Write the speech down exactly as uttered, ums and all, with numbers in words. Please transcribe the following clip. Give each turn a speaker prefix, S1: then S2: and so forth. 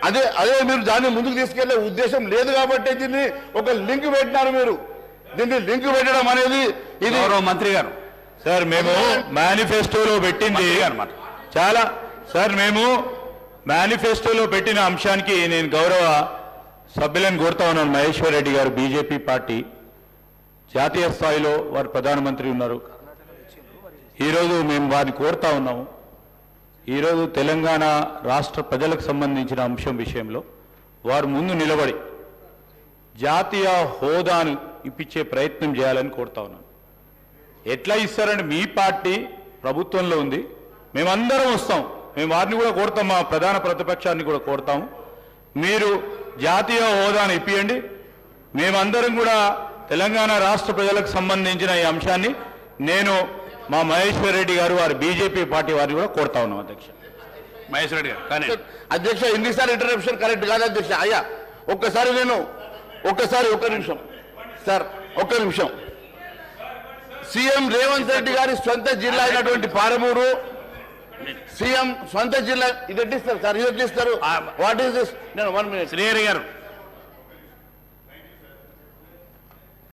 S1: అదే అదే మీరు దాన్ని ముందుకు తీసుకెళ్లే ఉద్దేశం లేదు కాబట్టి దీన్ని ఒక లింక్ పెట్టినారు మీరు. దీన్ని లింక్ పెట్టడం అనేది ఇది
S2: మంత్రి గారు
S3: సార్ మేము మేనిఫెస్టోలో పెట్టింది చాలా సార్ మేము మేనిఫెస్టోలో పెట్టిన అంశానికి నేను గౌరవ సభ్యులను కోరుతా ఉన్నాను. మహేశ్వర్ రెడ్డి గారు బీజేపీ పార్టీ జాతీయ స్థాయిలో వారు ప్రధానమంత్రి ఉన్నారు. ఈరోజు మేము వారిని కోరుతా ఉన్నాము. ఈరోజు తెలంగాణ రాష్ట్ర ప్రజలకు సంబంధించిన అంశం విషయంలో వారు ముందు నిలబడి జాతీయ హోదాను ఇప్పించే ప్రయత్నం చేయాలని కోరుతా ఉన్నాను. ఎట్లా ఇస్తారంటే మీ పార్టీ ప్రభుత్వంలో ఉంది, మేమందరం వస్తాం, మేము వారిని కూడా కోరుతాం, మా ప్రధాన ప్రతిపక్షాన్ని కూడా కోరుతాము. మీరు జాతీయ హోదాను ఇప్పియండి, మేమందరం కూడా తెలంగాణ రాష్ట్ర ప్రజలకు సంబంధించిన ఈ అంశాన్ని నేను మా మహేశ్వర్ రెడ్డి గారు వారి బీజేపీ పార్టీ వారిని కూడా కోరుతా ఉన్నాం. అధ్యక్ష
S2: మహేశ్వర్ రెడ్డి గారు కానీ
S1: అధ్యక్ష ఎన్నిసార్లు ఇంటరప్షన్ కరెక్ట్ కాదు అధ్యక్ష. అయ్యా ఒక్కసారి నేను ఒక్కసారి ఒక్క నిమిషం సార్ ఒక్క నిమిషం సీఎం రేవంత్ రెడ్డి గారి సొంత జిల్లా అయినటువంటి పాలమూరు సీఎం సొంత జిల్లా ఇది ఎట్టిస్తారు సార్, ఇది ఎట్టిస్తారు? What is this? నేను వన్ మినిట్
S2: శ్రీహరి గారు